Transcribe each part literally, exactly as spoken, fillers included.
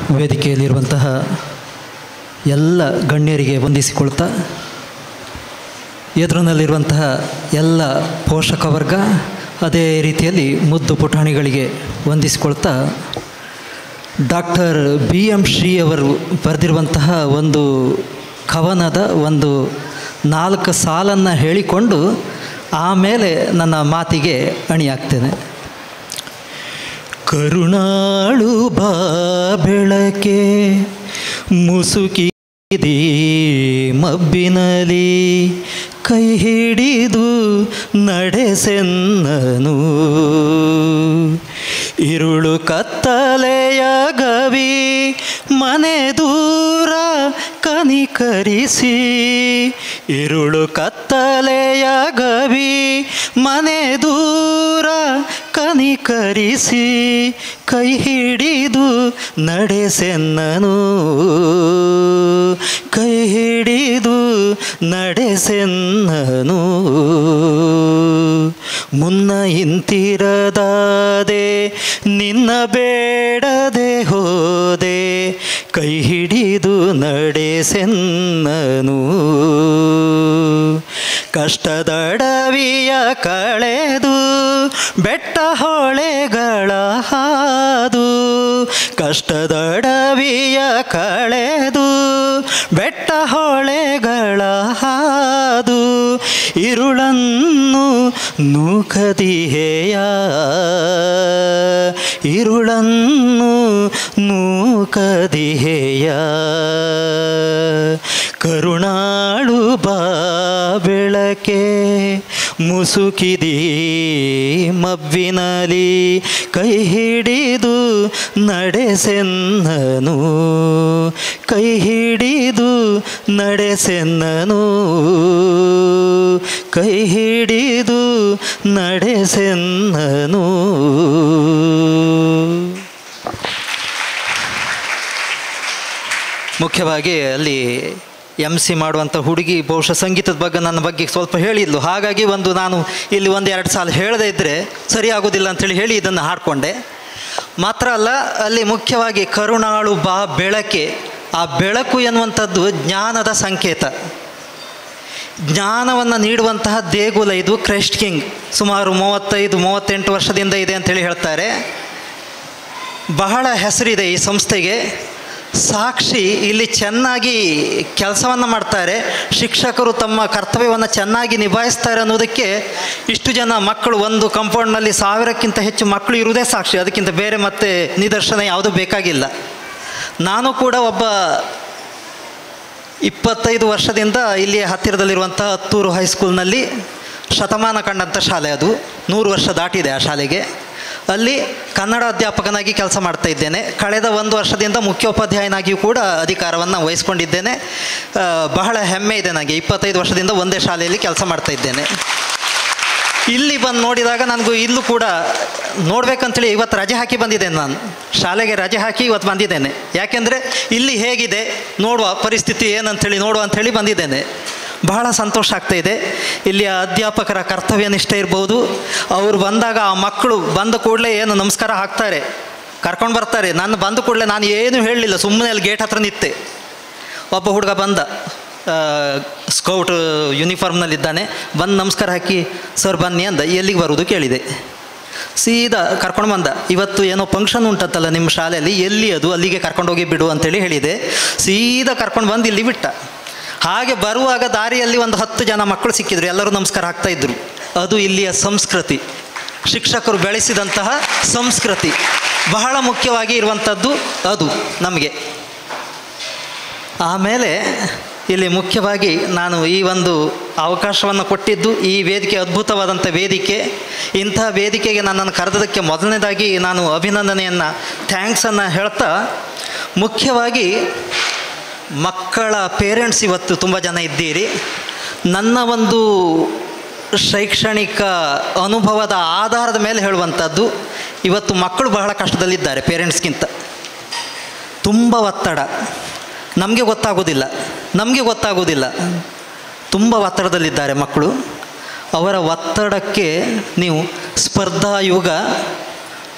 ವೇದಿಕೆಯಲ್ಲಿರುವಂತಹ ಎಲ್ಲ ಗಣ್ಯರಿಗೆ ವಂದಿಸಿಕೊಳ್ತಾ, ಎದುರಿನಲ್ಲಿರುವಂತಹ ಎಲ್ಲ ಪೋಷಕ ವರ್ಗ, ಅದೇ ರೀತಿಯಲ್ಲಿ ಮುದ್ದು ಪುಟಾಣಿಗಳಿಗೆ ವಂದಿಸಿಕೊಳ್ತಾ, ಡಾಕ್ಟರ್ ಬಿ ಎಂ ಶ್ರೀ ಅವರು ಬರೆದಿರುವಂತಹ ಒಂದು ಕವನದ ಒಂದು ನಾಲ್ಕು ಸಾಲನ್ನು ಹೇಳಿಕೊಂಡು ಆಮೇಲೆ ನನ್ನ ಮಾತಿಗೆ ಅಣಿಯಾಗ್ತೇನೆ. ಕರುಣಾಳು ಬಾ ಬೆಳಕೆ ಮುಸುಕಿದಿ ಮಬ್ಬಿನಲಿ, ಕೈ ಹಿಡಿದು ನಡೆಸೆನ್ನನು. ಇರುಳು ಕತ್ತಲೆಯ ಗವಿ ಮನೆ ದೂರ ಕನಿಕರಿಸಿ, ಇರುಳು ಕತ್ತಲೆಯ ಗವಿ ಮನೆ ದೂರ ಕನಿಕರಿಸಿ, ಕೈ ಹಿಡಿದು ನಡೆಸೆನ್ನನು, ಕೈ ಹಿಡಿದು ನಡೆಸೆನ್ನನು. ಮುನ್ನ ಇಂತಿರದಾದೆ ನಿನ್ನ ಬೇಡದೆ ಹೋದೆ, ಕೈ ಹಿಡಿದು ನಡೆಸೆನ್ನನು. ಕಷ್ಟದಡವಿಯ ಕಳೆದು ಬೆಟ್ಟ ಹೊಳೆಗಳ ಹಾದು, ಕಷ್ಟದಡವಿಯ ಕಳೆದು ಬೆಟ್ಟ ಹೊಳೆಗಳ ಹಾದು, ಇರುಳನ್ನು ನೂಕದಿಹೆಯ, ಇರುಳನ್ನು ನೂಕದಿಹೆಯ. ಕರುಣಾಳು ಬಾ ಬೆಳಕೆ ಮುಸುಕಿದಿ ಮಬ್ಬಿನಲಿ, ಕೈ ಹಿಡಿದು ನಡೆಸೆನ್ನನು, ಕೈ ಹಿಡಿದು ನಡೆಸೆನ್ನನು, ಕೈ ಹಿಡಿದು ನಡೆಸೆನ್ನನು. ಮುಖ್ಯವಾಗಿ ಅಲ್ಲಿ ಎಮ್ ಸಿ ಮಾಡುವಂಥ ಹುಡುಗಿ ಬಹುಶಃ ಸಂಗೀತದ ಬಗ್ಗೆ ನನ್ನ ಬಗ್ಗೆ ಸ್ವಲ್ಪ ಹೇಳಿದ್ಲು. ಹಾಗಾಗಿ ಒಂದು ನಾನು ಇಲ್ಲಿ ಒಂದು ಎರಡು ಸಾಲ ಹೇಳದೇ ಇದ್ದರೆ ಸರಿ ಆಗೋದಿಲ್ಲ ಅಂಥೇಳಿ ಹೇಳಿ ಇದನ್ನು ಹಾಡಿಕೊಂಡೆ. ಮಾತ್ರ ಅಲ್ಲ, ಅಲ್ಲಿ ಮುಖ್ಯವಾಗಿ ಕರುಣಾಳು ಬಾ ಬೆಳಕೆ, ಆ ಬೆಳಕು ಎನ್ನುವಂಥದ್ದು ಜ್ಞಾನದ ಸಂಕೇತ, ಜ್ಞಾನವನ್ನು ನೀಡುವಂತಹ ದೇಗುಲ ಇದು. ಕ್ರೈಸ್ಟ್ ಕಿಂಗ್ ಸುಮಾರು ಮೂವತ್ತೈದು ಮೂವತ್ತೆಂಟು ವರ್ಷದಿಂದ ಇದೆ ಅಂಥೇಳಿ ಹೇಳ್ತಾರೆ. ಬಹಳ ಹೆಸರಿದೆ ಈ ಸಂಸ್ಥೆಗೆ. ಸಾಕ್ಷಿ ಇಲ್ಲಿ ಚೆನ್ನಾಗಿ ಕೆಲಸವನ್ನು ಮಾಡ್ತಾರೆ, ಶಿಕ್ಷಕರು ತಮ್ಮ ಕರ್ತವ್ಯವನ್ನು ಚೆನ್ನಾಗಿ ನಿಭಾಯಿಸ್ತಾರೆ ಅನ್ನೋದಕ್ಕೆ ಇಷ್ಟು ಜನ ಮಕ್ಕಳು, ಒಂದು ಕಾಂಪೌಂಡ್ನಲ್ಲಿ ಸಾವಿರಕ್ಕಿಂತ ಹೆಚ್ಚು ಮಕ್ಕಳು ಇರುವುದೇ ಸಾಕ್ಷಿ. ಅದಕ್ಕಿಂತ ಬೇರೆ ಮತ್ತೆ ನಿದರ್ಶನ ಯಾವುದೂ ಬೇಕಾಗಿಲ್ಲ. ನಾನು ಕೂಡ ಒಬ್ಬ ಇಪ್ಪತ್ತೈದು ವರ್ಷದಿಂದ ಇಲ್ಲಿ ಹತ್ತಿರದಲ್ಲಿರುವಂಥ ಹತ್ತೂರು ಹೈಸ್ಕೂಲ್ನಲ್ಲಿ ಶತಮಾನ ಕಂಡಂಥ ಶಾಲೆ, ಅದು ನೂರು ವರ್ಷ ದಾಟಿದೆ ಆ ಶಾಲೆಗೆ. ಅಲ್ಲಿ ಕನ್ನಡ ಅಧ್ಯಾಪಕನಾಗಿ ಕೆಲಸ ಮಾಡ್ತಾ ಇದ್ದೇನೆ. ಕಳೆದ ಒಂದು ವರ್ಷದಿಂದ ಮುಖ್ಯೋಪಾಧ್ಯಾಯನಾಗಿಯೂ ಕೂಡ ಅಧಿಕಾರವನ್ನು ವಹಿಸ್ಕೊಂಡಿದ್ದೇನೆ. ಬಹಳ ಹೆಮ್ಮೆ ಇದೆ ನನಗೆ. ಇಪ್ಪತ್ತೈದು ವರ್ಷದಿಂದ ಒಂದೇ ಶಾಲೆಯಲ್ಲಿ ಕೆಲಸ ಮಾಡ್ತಾ ಇದ್ದೇನೆ. ಇಲ್ಲಿ ಬಂದು ನೋಡಿದಾಗ ನನಗೂ ಇಲ್ಲೂ ಕೂಡ ನೋಡ್ಬೇಕಂತೇಳಿ ಇವತ್ತು ರಜೆ ಹಾಕಿ ಬಂದಿದ್ದೇನೆ. ನಾನು ಶಾಲೆಗೆ ರಜೆ ಹಾಕಿ ಇವತ್ತು ಬಂದಿದ್ದೇನೆ. ಯಾಕೆಂದರೆ ಇಲ್ಲಿ ಹೇಗಿದೆ ನೋಡುವ, ಪರಿಸ್ಥಿತಿ ಏನಂಥೇಳಿ ನೋಡುವ ಅಂಥೇಳಿ ಬಂದಿದ್ದೇನೆ. ಬಹಳ ಸಂತೋಷ ಆಗ್ತಾಯಿದೆ. ಇಲ್ಲಿಯ ಅಧ್ಯಾಪಕರ ಕರ್ತವ್ಯ ನಿಷ್ಠೆ ಇರ್ಬೋದು. ಅವರು ಬಂದಾಗ ಆ ಮಕ್ಕಳು ಬಂದ ಕೂಡಲೇ ಏನು ನಮಸ್ಕಾರ ಹಾಕ್ತಾರೆ, ಕರ್ಕೊಂಡು ಬರ್ತಾರೆ. ನಾನು ಬಂದ ಕೂಡಲೇ ನಾನು ಏನೂ ಹೇಳಲಿಲ್ಲ, ಸುಮ್ಮನೆ ಅಲ್ಲಿ ಗೇಟ್ ಹತ್ರ ನಿಂತೆ. ಒಬ್ಬ ಹುಡುಗ ಬಂದ, ಸ್ಕೌಟ್ ಯೂನಿಫಾರ್ಮ್ನಲ್ಲಿದ್ದಾನೆ. ಬಂದು ನಮಸ್ಕಾರ ಹಾಕಿ ಸರ್ ಬನ್ನಿ ಅಂದ. ಎಲ್ಲಿಗೆ ಬರೋದು ಕೇಳಿದೆ. ಸೀದಾ ಕರ್ಕೊಂಡು ಬಂದ. ಇವತ್ತು ಏನೋ ಫಂಕ್ಷನ್ ಉಂಟಂತಲ್ಲ ನಿಮ್ಮ ಶಾಲೆಯಲ್ಲಿ, ಎಲ್ಲಿ ಅದು, ಅಲ್ಲಿಗೆ ಕರ್ಕೊಂಡೋಗಿ ಬಿಡು ಅಂತೇಳಿ ಹೇಳಿದೆ. ಸೀದಾ ಕರ್ಕೊಂಡು ಬಂದು ಇಲ್ಲಿ ಬಿಟ್ಟ. ಹಾಗೆ ಬರುವಾಗ ದಾರಿಯಲ್ಲಿ ಒಂದು ಹತ್ತು ಜನ ಮಕ್ಕಳು ಸಿಕ್ಕಿದ್ರು, ಎಲ್ಲರೂ ನಮಸ್ಕಾರ ಹಾಕ್ತಾಯಿದ್ರು. ಅದು ಇಲ್ಲಿಯ ಸಂಸ್ಕೃತಿ, ಶಿಕ್ಷಕರು ಬೆಳೆಸಿದಂತಹ ಸಂಸ್ಕೃತಿ. ಬಹಳ ಮುಖ್ಯವಾಗಿ ಇರುವಂಥದ್ದು ಅದು ನಮಗೆ. ಆಮೇಲೆ ಇಲ್ಲಿ ಮುಖ್ಯವಾಗಿ ನಾನು ಈ ಒಂದು ಅವಕಾಶವನ್ನು ಕೊಟ್ಟಿದ್ದು, ಈ ವೇದಿಕೆ ಅದ್ಭುತವಾದಂಥ ವೇದಿಕೆ. ಇಂಥ ವೇದಿಕೆಗೆ ನನ್ನನ್ನು ಕರೆದದಕ್ಕೆ ಮೊದಲನೇದಾಗಿ ನಾನು ಅಭಿನಂದನೆಯನ್ನು, ಥ್ಯಾಂಕ್ಸನ್ನು ಹೇಳ್ತಾ, ಮುಖ್ಯವಾಗಿ ಮಕ್ಕಳ ಪೇರೆಂಟ್ಸ್ ಇವತ್ತು ತುಂಬ ಜನ ಇದ್ದೀರಿ. ನನ್ನ ಒಂದು ಶೈಕ್ಷಣಿಕ ಅನುಭವದ ಆಧಾರದ ಮೇಲೆ ಹೇಳುವಂಥದ್ದು, ಇವತ್ತು ಮಕ್ಕಳು ಬಹಳ ಕಷ್ಟದಲ್ಲಿದ್ದಾರೆ. ಪೇರೆಂಟ್ಸ್ಗಿಂತ ತುಂಬ ಒತ್ತಡ. ನಮಗೆ ಗೊತ್ತಾಗೋದಿಲ್ಲ ನಮಗೆ ಗೊತ್ತಾಗೋದಿಲ್ಲ ತುಂಬ ಒತ್ತಡದಲ್ಲಿದ್ದಾರೆ ಮಕ್ಕಳು. ಅವರ ಒತ್ತಡಕ್ಕೆ ನೀವು ಸ್ಪರ್ಧಾಯುಗ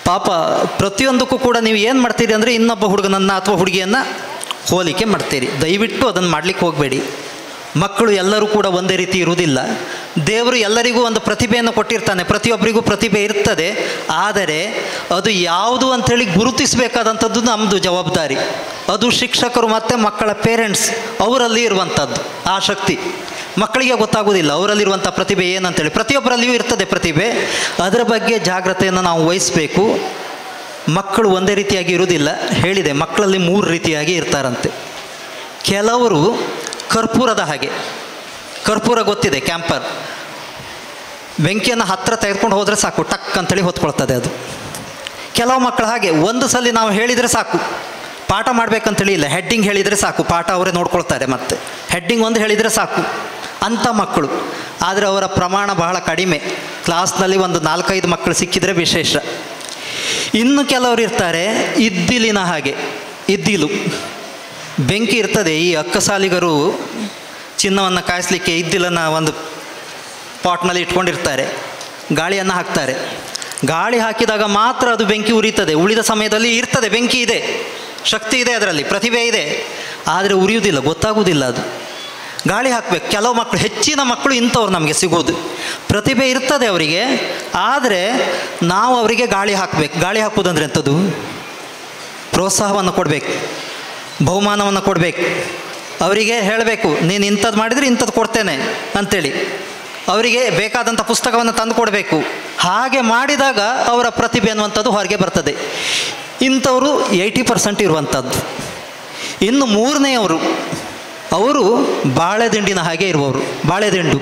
ಪಾಪ ಪ್ರತಿಯೊಂದಕ್ಕೂ ಕೂಡ ನೀವು ಏನು ಮಾಡ್ತೀರಿ ಅಂದರೆ ಇನ್ನೊಬ್ಬ ಹುಡುಗನನ್ನು ಅಥವಾ ಹುಡುಗಿಯನ್ನು ಹೋಲಿಕೆ ಮಾಡ್ತೀರಿ. ದಯವಿಟ್ಟು ಅದನ್ನು ಮಾಡಲಿಕ್ಕೆ ಹೋಗಬೇಡಿ. ಮಕ್ಕಳು ಎಲ್ಲರೂ ಕೂಡ ಒಂದೇ ರೀತಿ ಇರುವುದಿಲ್ಲ. ದೇವರು ಎಲ್ಲರಿಗೂ ಒಂದು ಪ್ರತಿಭೆಯನ್ನು ಕೊಟ್ಟಿರ್ತಾನೆ, ಪ್ರತಿಯೊಬ್ಬರಿಗೂ ಪ್ರತಿಭೆ ಇರ್ತದೆ. ಆದರೆ ಅದು ಯಾವುದು ಅಂಥೇಳಿ ಗುರುತಿಸಬೇಕಾದಂಥದ್ದು ನಮ್ಮದು ಜವಾಬ್ದಾರಿ. ಅದು ಶಿಕ್ಷಕರು ಮತ್ತು ಮಕ್ಕಳ ಪೇರೆಂಟ್ಸ್ ಅವರಲ್ಲಿ ಇರುವಂಥದ್ದು ಆ ಶಕ್ತಿ. ಮಕ್ಕಳಿಗೆ ಗೊತ್ತಾಗೋದಿಲ್ಲ ಅವರಲ್ಲಿರುವಂಥ ಪ್ರತಿಭೆ ಏನಂತೇಳಿ. ಪ್ರತಿಯೊಬ್ಬರಲ್ಲಿಯೂ ಇರ್ತದೆ ಪ್ರತಿಭೆ. ಅದರ ಬಗ್ಗೆ ಜಾಗ್ರತೆಯನ್ನು ನಾವು ವಹಿಸಬೇಕು. ಮಕ್ಕಳು ಒಂದೇ ರೀತಿಯಾಗಿ ಇರುವುದಿಲ್ಲ. ಹೇಳಿದೆ, ಮಕ್ಕಳಲ್ಲಿ ಮೂರು ರೀತಿಯಾಗಿ ಇರ್ತಾರಂತೆ. ಕೆಲವರು ಕರ್ಪೂರದ ಹಾಗೆ. ಕರ್ಪೂರ ಗೊತ್ತಿದೆ, ಕ್ಯಾಂಪರ್. ಬೆಂಕಿಯನ್ನು ಹತ್ತಿರ ತೆಗೆದುಕೊಂಡು ಹೋದರೆ ಸಾಕು, ಟಕ್ ಅಂತೇಳಿ ಹೊತ್ಕೊಳ್ತದೆ ಅದು. ಕೆಲವು ಮಕ್ಕಳು ಹಾಗೆ, ಒಂದು ಸಲ ನಾವು ಹೇಳಿದರೆ ಸಾಕು, ಪಾಠ ಮಾಡಬೇಕಂತೇಳಿ ಇಲ್ಲ, ಹೆಡ್ಡಿಂಗ್ ಹೇಳಿದರೆ ಸಾಕು, ಪಾಠ ಅವರೇ ನೋಡ್ಕೊಳ್ತಾರೆ. ಮತ್ತು ಹೆಡ್ಡಿಂಗ್ ಒಂದು ಹೇಳಿದರೆ ಸಾಕು ಅಂಥ ಮಕ್ಕಳು. ಆದರೆ ಅವರ ಪ್ರಮಾಣ ಬಹಳ ಕಡಿಮೆ. ಕ್ಲಾಸ್ನಲ್ಲಿ ಒಂದು ನಾಲ್ಕೈದು ಮಕ್ಕಳು ಸಿಕ್ಕಿದರೆ ವಿಶೇಷ. ಇನ್ನು ಕೆಲವರು ಇರ್ತಾರೆ ಇದ್ದಿಲಿನ ಹಾಗೆ. ಇದ್ದಿಲು ಬೆಂಕಿ ಇರ್ತದೆ. ಈ ಅಕ್ಕಸಾಲಿಗರು ಚಿನ್ನವನ್ನು ಕಾಯಿಸಲಿಕ್ಕೆ ಇದ್ದಿಲನ್ನು ಒಂದು ಪಾಟ್ನಲ್ಲಿ ಇಟ್ಕೊಂಡಿರ್ತಾರೆ, ಗಾಳಿಯನ್ನು ಹಾಕ್ತಾರೆ. ಗಾಳಿ ಹಾಕಿದಾಗ ಮಾತ್ರ ಅದು ಬೆಂಕಿ ಉರಿಯುತ್ತದೆ. ಉಳಿದ ಸಮಯದಲ್ಲಿ ಇರ್ತದೆ, ಬೆಂಕಿ ಇದೆ, ಶಕ್ತಿ ಇದೆ, ಅದರಲ್ಲಿ ಪ್ರತಿಭೆ ಇದೆ. ಆದರೆ ಉರಿಯುವುದಿಲ್ಲ, ಗೊತ್ತಾಗುವುದಿಲ್ಲ ಅದು. ಗಾಳಿ ಹಾಕಬೇಕು. ಕೆಲವು ಮಕ್ಕಳು, ಹೆಚ್ಚಿನ ಮಕ್ಕಳು ಇಂಥವ್ರು ನಮಗೆ ಸಿಗೋದು. ಪ್ರತಿಭೆ ಇರ್ತದೆ ಅವರಿಗೆ, ಆದರೆ ನಾವು ಅವರಿಗೆ ಗಾಳಿ ಹಾಕಬೇಕು. ಗಾಳಿ ಹಾಕುವುದಂದ್ರೆ ಎಂಥದ್ದು? ಪ್ರೋತ್ಸಾಹವನ್ನು ಕೊಡಬೇಕು, ಬಹುಮಾನವನ್ನು ಕೊಡಬೇಕು. ಅವರಿಗೆ ಹೇಳಬೇಕು, ನೀನು ಇಂಥದ್ದು ಮಾಡಿದರೆ ಇಂಥದ್ದು ಕೊಡ್ತೇನೆ ಅಂಥೇಳಿ. ಅವರಿಗೆ ಬೇಕಾದಂಥ ಪುಸ್ತಕವನ್ನು ತಂದು ಕೊಡಬೇಕು. ಹಾಗೆ ಮಾಡಿದಾಗ ಅವರ ಪ್ರತಿಭೆ ಅನ್ನುವಂಥದ್ದು ಹೊರಗೆ ಬರ್ತದೆ. ಇಂಥವರು ಏಯ್ಟಿ ಪರ್ಸೆಂಟ್ ಇರುವಂಥದ್ದು. ಇನ್ನು ಮೂರನೆಯವರು, ಅವರು ಬಾಳೆದಿಂಡಿನ ಹಾಗೆ ಇರುವವರು. ಬಾಳೆದಿಂಡು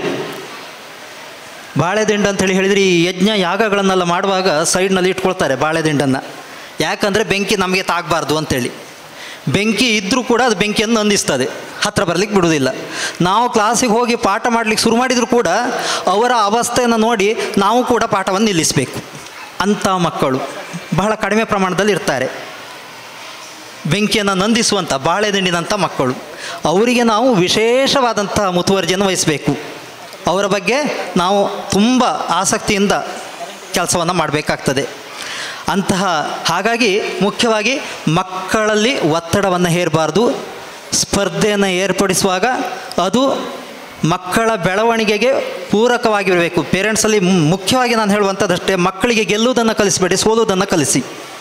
ಬಾಳೆದಿಂಡು ಅಂಥೇಳಿ ಹೇಳಿದರೆ, ಈ ಯಜ್ಞ ಯಾಗಗಳನ್ನೆಲ್ಲ ಮಾಡುವಾಗ ಸೈಡ್ನಲ್ಲಿ ಇಟ್ಕೊಳ್ತಾರೆ ಬಾಳೆದಿಂಡನ್ನು. ಯಾಕಂದರೆ ಬೆಂಕಿ ನಮಗೆ ತಾಗಬಾರ್ದು ಅಂಥೇಳಿ. ಬೆಂಕಿ ಇದ್ದರೂ ಕೂಡ ಅದು ಬೆಂಕಿಯನ್ನು ನಂದಿಸ್ತದೆ, ಹತ್ತಿರ ಬರಲಿಕ್ಕೆ ಬಿಡುವುದಿಲ್ಲ. ನಾವು ಕ್ಲಾಸಿಗೆ ಹೋಗಿ ಪಾಠ ಮಾಡಲಿಕ್ಕೆ ಶುರು ಮಾಡಿದರೂ ಕೂಡ ಅವರ ಅವಸ್ಥೆಯನ್ನು ನೋಡಿ ನಾವು ಕೂಡ ಪಾಠವನ್ನು ನಿಲ್ಲಿಸಬೇಕು. ಅಂಥ ಮಕ್ಕಳು ಬಹಳ ಕಡಿಮೆ ಪ್ರಮಾಣದಲ್ಲಿ ಇರ್ತಾರೆ. ಬೆಂಕಿಯನ್ನು ನಂದಿಸುವಂಥ ಬಾಳೆದಿಂಡಿನಂಥ ಮಕ್ಕಳು, ಅವರಿಗೆ ನಾವು ವಿಶೇಷವಾದಂಥ ಮುತುವರ್ಜಿಯನ್ನು ವಹಿಸಬೇಕು. ಅವರ ಬಗ್ಗೆ ನಾವು ತುಂಬ ಆಸಕ್ತಿಯಿಂದ ಕೆಲಸವನ್ನು ಮಾಡಬೇಕಾಗ್ತದೆ. ಅಂತಹ ಹಾಗಾಗಿ ಮುಖ್ಯವಾಗಿ ಮಕ್ಕಳಲ್ಲಿ ಒತ್ತಡವನ್ನು ಹೇರಬಾರ್ದು. ಸ್ಪರ್ಧೆಯನ್ನು ಏರ್ಪಡಿಸುವಾಗ ಅದು ಮಕ್ಕಳ ಬೆಳವಣಿಗೆಗೆ ಪೂರಕವಾಗಿರಬೇಕು. ಪೇರೆಂಟ್ಸಲ್ಲಿ ಮುಖ್ಯವಾಗಿ ನಾನು ಹೇಳುವಂಥದ್ದಷ್ಟೇ, ಮಕ್ಕಳಿಗೆ ಗೆಲ್ಲುವುದನ್ನು ಕಲಿಸಬೇಡಿ, ಸೋಲುವುದನ್ನು ಕಲಿಸಿ.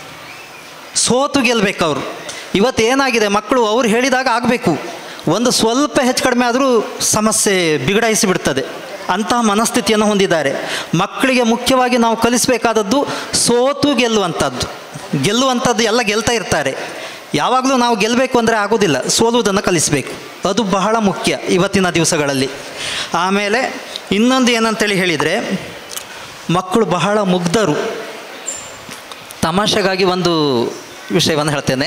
ಸೋತು ಗೆಲ್ಲಬೇಕು ಅವರು. ಇವತ್ತು ಏನಾಗಿದೆ, ಮಕ್ಕಳು ಅವ್ರು ಹೇಳಿದಾಗ ಆಗಬೇಕು. ಒಂದು ಸ್ವಲ್ಪ ಹೆಚ್ಚು ಕಡಿಮೆ ಆದರೂ ಸಮಸ್ಯೆ ಬಿಗಡಾಯಿಸಿ ಬಿಡ್ತದೆ. ಅಂತಹ ಮನಸ್ಥಿತಿಯನ್ನು ಹೊಂದಿದ್ದಾರೆ. ಮಕ್ಕಳಿಗೆ ಮುಖ್ಯವಾಗಿ ನಾವು ಕಲಿಸಬೇಕಾದದ್ದು ಸೋತು ಗೆಲ್ಲುವಂಥದ್ದು. ಗೆಲ್ಲುವಂಥದ್ದು ಎಲ್ಲ ಗೆಲ್ತಾ ಇರ್ತಾರೆ. ಯಾವಾಗಲೂ ನಾವು ಗೆಲ್ಲಬೇಕು ಅಂದರೆ ಆಗೋದಿಲ್ಲ, ಸೋಲುವುದನ್ನು ಕಲಿಸಬೇಕು. ಅದು ಬಹಳ ಮುಖ್ಯ ಇವತ್ತಿನ ದಿವಸಗಳಲ್ಲಿ. ಆಮೇಲೆ ಇನ್ನೊಂದು ಏನಂತೇಳಿ ಹೇಳಿದರೆ, ಮಕ್ಕಳು ಬಹಳ ಮುಗ್ಧರು. ತಮಾಷೆಗಾಗಿ ಒಂದು ವಿಷಯವನ್ನು ಹೇಳ್ತೇನೆ.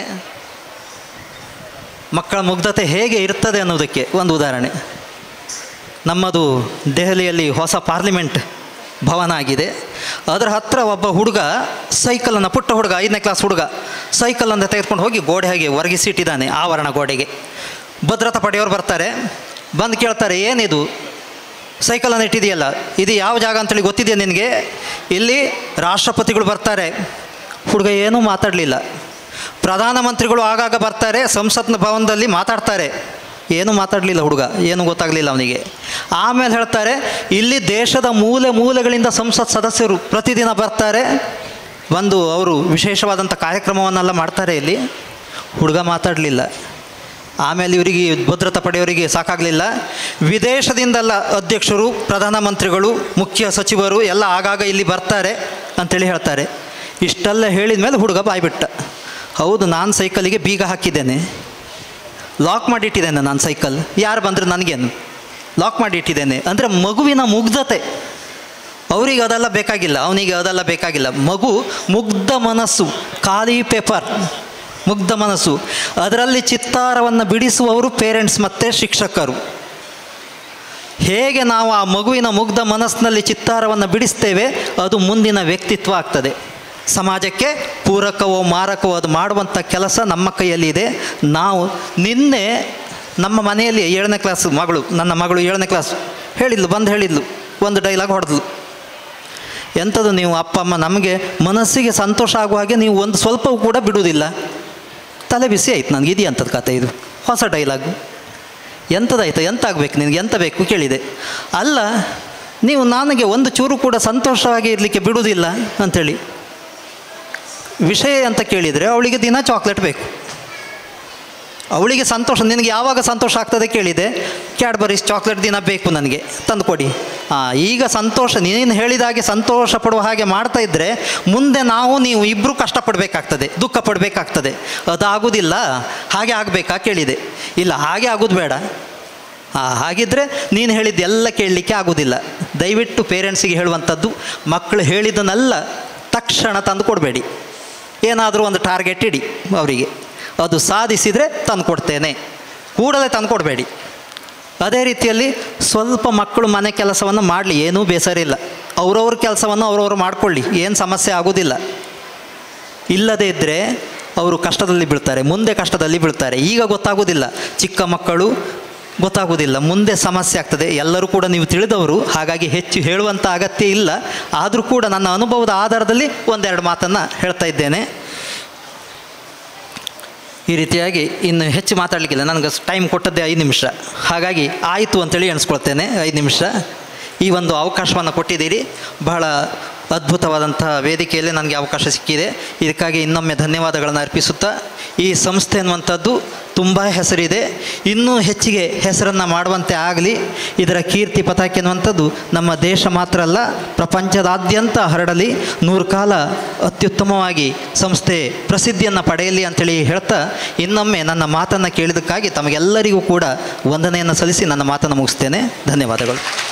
ಮಕ್ಕಳ ಮುಗ್ಧತೆ ಹೇಗೆ ಇರ್ತದೆ ಅನ್ನೋದಕ್ಕೆ ಒಂದು ಉದಾಹರಣೆ. ನಮ್ಮದು ದೆಹಲಿಯಲ್ಲಿ ಹೊಸ ಪಾರ್ಲಿಮೆಂಟ್ ಭವನ ಆಗಿದೆ. ಅದರ ಹತ್ತಿರ ಒಬ್ಬ ಹುಡುಗ ಸೈಕಲನ್ನು, ಪುಟ್ಟ ಹುಡುಗ, ಐದನೇ ಕ್ಲಾಸ್ ಹುಡುಗ, ಸೈಕಲನ್ನು ತೆಗೆದುಕೊಂಡು ಹೋಗಿ ಗೋಡೆ ಹಾಗೆ ಒರಗಿಸಿಟ್ಟಿದ್ದಾನೆ, ಆವರಣ ಗೋಡೆಗೆ. ಭದ್ರತಾ ಪಡೆಯವರು ಬರ್ತಾರೆ, ಬಂದು ಕೇಳ್ತಾರೆ, ಏನಿದು ಸೈಕಲನ್ನು ಇಟ್ಟಿದೆಯಲ್ಲ, ಇದು ಯಾವ ಜಾಗ ಅಂತೇಳಿ ಗೊತ್ತಿದೆಯಾ ನಿನಗೆ? ಇಲ್ಲಿ ರಾಷ್ಟ್ರಪತಿಗಳು ಬರ್ತಾರೆ. ಹುಡುಗ ಏನೂ ಮಾತಾಡಲಿಲ್ಲ. ಪ್ರಧಾನಮಂತ್ರಿಗಳು ಆಗಾಗ ಬರ್ತಾರೆ, ಸಂಸತ್ ಭವನದಲ್ಲಿ ಮಾತಾಡ್ತಾರೆ. ಏನೂ ಮಾತಾಡಲಿಲ್ಲ ಹುಡುಗ, ಏನೂ ಗೊತ್ತಾಗಲಿಲ್ಲ ಅವನಿಗೆ. ಆಮೇಲೆ ಹೇಳ್ತಾರೆ, ಇಲ್ಲಿ ದೇಶದ ಮೂಲೆ ಮೂಲೆಗಳಿಂದ ಸಂಸತ್ ಸದಸ್ಯರು ಪ್ರತಿದಿನ ಬರ್ತಾರೆ, ಬಂದು ಅವರು ವಿಶೇಷವಾದಂಥ ಕಾರ್ಯಕ್ರಮವನ್ನೆಲ್ಲ ಮಾಡ್ತಾರೆ ಇಲ್ಲಿ. ಹುಡುಗ ಮಾತಾಡಲಿಲ್ಲ. ಆಮೇಲೆ ಇವರಿಗೆ, ಭದ್ರತಾ ಪಡೆಯವರಿಗೆ ಸಾಕಾಗಲಿಲ್ಲ. ವಿದೇಶದಿಂದೆಲ್ಲ ಅಧ್ಯಕ್ಷರು, ಪ್ರಧಾನಮಂತ್ರಿಗಳು, ಮುಖ್ಯ ಸಚಿವರು ಎಲ್ಲ ಆಗಾಗ ಇಲ್ಲಿ ಬರ್ತಾರೆ ಅಂಥೇಳಿ ಹೇಳ್ತಾರೆ. ಇಷ್ಟೆಲ್ಲ ಹೇಳಿದ ಮೇಲೆ ಹುಡುಗ ಬಾಯ್ಬಿಟ್ಟ. ಹೌದು, ನಾನು ಸೈಕಲಿಗೆ ಬೀಗ ಹಾಕಿದ್ದೇನೆ, ಲಾಕ್ ಮಾಡಿಟ್ಟಿದ್ದೇನೆ ನಾನು ಸೈಕಲ್, ಯಾರು ಬಂದರೆ ನನಗೇನು, ಲಾಕ್ ಮಾಡಿಟ್ಟಿದ್ದೇನೆ. ಅಂದರೆ ಮಗುವಿನ ಮುಗ್ಧತೆ. ಅವರಿಗೆ ಅದೆಲ್ಲ ಬೇಕಾಗಿಲ್ಲ, ಅವನಿಗೆ ಅದೆಲ್ಲ ಬೇಕಾಗಿಲ್ಲ. ಮಗು ಮುಗ್ಧ ಮನಸ್ಸು, ಖಾಲಿ ಪೇಪರ್, ಮುಗ್ಧ ಮನಸ್ಸು. ಅದರಲ್ಲಿ ಚಿತ್ತಾರವನ್ನು ಬಿಡಿಸುವವರು ಪೇರೆಂಟ್ಸ್ ಮತ್ತು ಶಿಕ್ಷಕರು. ಹೇಗೆ ನಾವು ಆ ಮಗುವಿನ ಮುಗ್ಧ ಮನಸ್ಸಿನಲ್ಲಿ ಚಿತ್ತಾರವನ್ನು ಬಿಡಿಸ್ತೇವೆ, ಅದು ಮುಂದಿನ ವ್ಯಕ್ತಿತ್ವ ಆಗ್ತದೆ. ಸಮಾಜಕ್ಕೆ ಪೂರಕವೋ ಮಾರಕವೋ ಅದು ಮಾಡುವಂಥ ಕೆಲಸ ನಮ್ಮ ಕೈಯಲ್ಲಿ ಇದೆ. ನಾವು ನಿನ್ನೆ ನಮ್ಮ ಮನೆಯಲ್ಲಿ ಏಳನೇ ಕ್ಲಾಸ್ ಮಗಳು, ನನ್ನ ಮಗಳು ಏಳನೇ ಕ್ಲಾಸ್ ಹೇಳಿದ್ಲು, ಬಂದು ಹೇಳಿದ್ಲು, ಒಂದು ಡೈಲಾಗ್ ಹೊಡೆದ್ಲು. ಎಂಥದ್ದು ನೀವು ಅಪ್ಪ ಅಮ್ಮ ನಮಗೆ ಮನಸ್ಸಿಗೆ ಸಂತೋಷ ಆಗುವ ಹಾಗೆ ನೀವು ಒಂದು ಸ್ವಲ್ಪವೂ ಕೂಡ ಬಿಡುವುದಿಲ್ಲ. ತಲೆ ಬಿಸಿ ಆಯ್ತು ನನಗೆ, ಇದು ಎಂಥದ್ದು ಕತೆ, ಇದು ಹೊಸ ಡೈಲಾಗು, ಎಂಥದ್ದಾಯ್ತು, ಎಂತ ಆಗಬೇಕು ನಿನಗೆ, ಎಂತ ಬೇಕು ಕೇಳಿದೆ. ಅಲ್ಲ, ನೀವು ನನಗೆ ಒಂದು ಚೂರು ಕೂಡ ಸಂತೋಷವಾಗಿ ಇರಲಿಕ್ಕೆ ಬಿಡುವುದಿಲ್ಲ ಅಂಥೇಳಿ. ವಿಷಯ ಅಂತ ಕೇಳಿದರೆ ಅವಳಿಗೆ ದಿನ ಚಾಕ್ಲೇಟ್ ಬೇಕು. ಅವಳಿಗೆ ಸಂತೋಷ, ನಿನಗೆ ಯಾವಾಗ ಸಂತೋಷ ಆಗ್ತದೆ ಕೇಳಿದೆ, ಕ್ಯಾಡ್ಬರೀಸ್ ಚಾಕ್ಲೇಟ್ ದಿನ ಬೇಕು ನನಗೆ ತಂದುಕೊಡಿ. ಹಾಂ, ಈಗ ಸಂತೋಷ, ನೀನು ಹೇಳಿದ ಹಾಗೆ ಸಂತೋಷ ಪಡುವ ಹಾಗೆ ಮಾಡ್ತಾ ಇದ್ದರೆ ಮುಂದೆ ನಾವು ನೀವು ಇಬ್ಬರು ಕಷ್ಟಪಡಬೇಕಾಗ್ತದೆ, ದುಃಖ ಪಡಬೇಕಾಗ್ತದೆ. ಅದಾಗೋದಿಲ್ಲ. ಹಾಗೆ ಆಗಬೇಕಾ ಕೇಳಿದೆ. ಇಲ್ಲ, ಹಾಗೆ ಆಗೋದು ಬೇಡ. ಹಾಂ, ಹಾಗಿದ್ದರೆ ನೀನು ಹೇಳಿದ್ದು ಎಲ್ಲ ಕೇಳಲಿಕ್ಕೆ ಆಗೋದಿಲ್ಲ. ದಯವಿಟ್ಟು ಪೇರೆಂಟ್ಸಿಗೆ ಹೇಳುವಂಥದ್ದು, ಮಕ್ಕಳು ಹೇಳಿದ್ದನ್ನೆಲ್ಲ ತಕ್ಷಣ ತಂದು ಕೊಡಬೇಡಿ. ಏನಾದರೂ ಒಂದು ಟಾರ್ಗೆಟ್ ಇಡಿ ಅವರಿಗೆ, ಅದು ಸಾಧಿಸಿದರೆ ತಂದು ಕೊಡ್ತೇನೆ, ಕೂಡಲೇ ತಂದು ಕೊಡಬೇಡಿ. ಅದೇ ರೀತಿಯಲ್ಲಿ ಸ್ವಲ್ಪ ಮಕ್ಕಳು ಮನೆ ಕೆಲಸವನ್ನು ಮಾಡಲಿ, ಏನೂ ಬೇಸರ ಇಲ್ಲ. ಅವ್ರವ್ರ ಕೆಲಸವನ್ನು ಅವ್ರವ್ರು ಮಾಡಿಕೊಳ್ಳಿ, ಏನು ಸಮಸ್ಯೆ ಆಗೋದಿಲ್ಲ. ಇಲ್ಲದೇ ಇದ್ದರೆ ಅವರು ಕಷ್ಟದಲ್ಲಿ ಬೀಳ್ತಾರೆ, ಮುಂದೆ ಕಷ್ಟದಲ್ಲಿ ಬೀಳ್ತಾರೆ. ಈಗ ಗೊತ್ತಾಗೋದಿಲ್ಲ, ಚಿಕ್ಕ ಮಕ್ಕಳು ಗೊತ್ತಾಗೋದಿಲ್ಲ, ಮುಂದೆ ಸಮಸ್ಯೆ ಆಗ್ತದೆ. ಎಲ್ಲರೂ ಕೂಡ ನೀವು ತಿಳಿದವರು, ಹಾಗಾಗಿ ಹೆಚ್ಚು ಹೇಳುವಂಥ ಅಗತ್ಯ ಇಲ್ಲ. ಆದರೂ ಕೂಡ ನನ್ನ ಅನುಭವದ ಆಧಾರದಲ್ಲಿ ಒಂದೆರಡು ಮಾತನ್ನು ಹೇಳ್ತಾ ಇದ್ದೇನೆ. ಈ ರೀತಿಯಾಗಿ ಇನ್ನು ಹೆಚ್ಚು ಮಾತಾಡಲಿಕ್ಕಿಲ್ಲ, ನನಗೆ ಟೈಮ್ ಕೊಟ್ಟದ್ದೇ ಐದು ನಿಮಿಷ, ಹಾಗಾಗಿ ಆಯಿತು ಅಂತೇಳಿ ಎಣಿಸ್ಕೊಳ್ತೇನೆ. ಐದು ನಿಮಿಷ ಈ ಒಂದು ಅವಕಾಶವನ್ನು ಕೊಟ್ಟಿದ್ದೀರಿ. ಬಹಳ ಅದ್ಭುತವಾದಂತಹ ವೇದಿಕೆಯಲ್ಲಿ ನನಗೆ ಅವಕಾಶ ಸಿಕ್ಕಿದೆ. ಇದಕ್ಕಾಗಿ ಇನ್ನೊಮ್ಮೆ ಧನ್ಯವಾದಗಳನ್ನು ಅರ್ಪಿಸುತ್ತಾ, ಈ ಸಂಸ್ಥೆ ಅನ್ನುವಂಥದ್ದು ತುಂಬ ಹೆಸರಿದೆ, ಇನ್ನೂ ಹೆಚ್ಚಿಗೆ ಹೆಸರನ್ನು ಮಾಡುವಂತೆ ಆಗಲಿ. ಇದರ ಕೀರ್ತಿ ಪತಾಕೆ ಅನ್ನುವಂಥದ್ದು ನಮ್ಮ ದೇಶ ಮಾತ್ರ ಅಲ್ಲ, ಪ್ರಪಂಚದಾದ್ಯಂತ ಹರಡಲಿ, ನೂರು ಕಾಲ ಅತ್ಯುತ್ತಮವಾಗಿ ಸಂಸ್ಥೆ ಪ್ರಸಿದ್ಧಿಯನ್ನು ಪಡೆಯಲಿ ಅಂಥೇಳಿ ಹೇಳ್ತಾ, ಇನ್ನೊಮ್ಮೆ ನನ್ನ ಮಾತನ್ನು ಕೇಳಿದ್ದಕ್ಕಾಗಿ ತಮಗೆಲ್ಲರಿಗೂ ಕೂಡ ವಂದನೆಯನ್ನು ಸಲ್ಲಿಸಿ ನನ್ನ ಮಾತನ್ನು ಮುಗಿಸ್ತೇನೆ. ಧನ್ಯವಾದಗಳು.